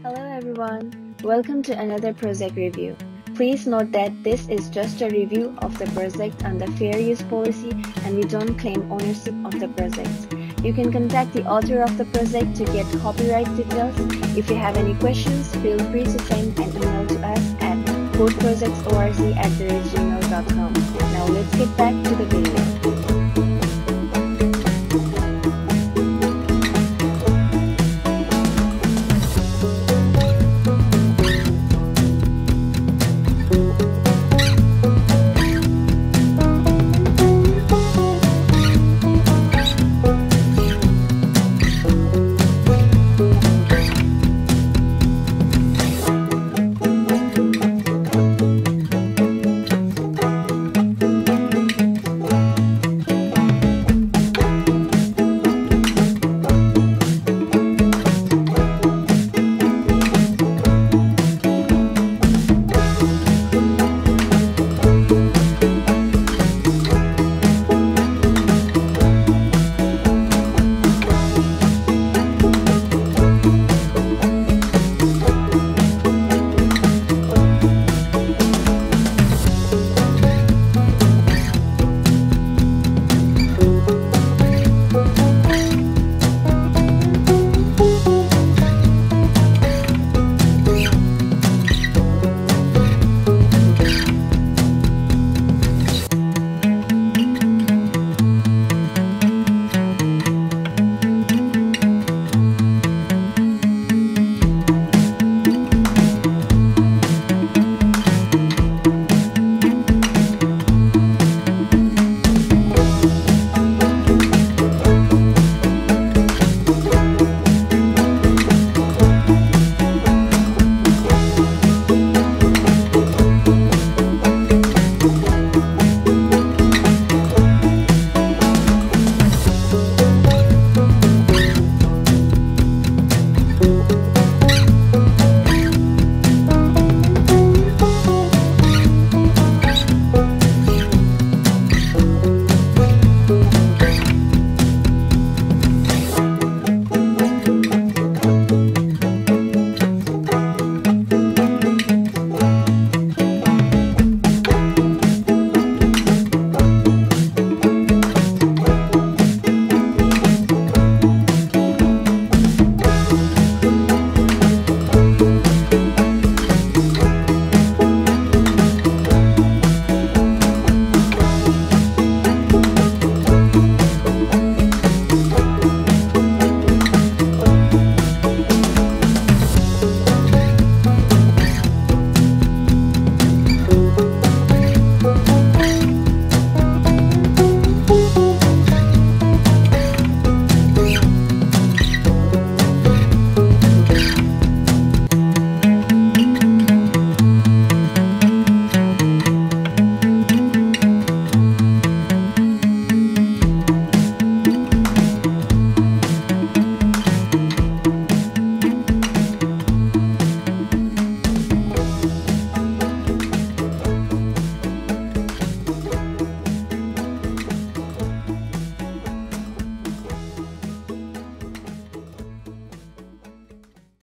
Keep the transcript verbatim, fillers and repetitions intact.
Hello everyone, welcome to another project review. Please note that this is just a review of the project under Fair Use Policy and we don't claim ownership of the project. You can contact the author of the project to get copyright details. If you have any questions, feel free to send an email to us at codeprojectsorg at gmail dot com. Now let's get back to the video.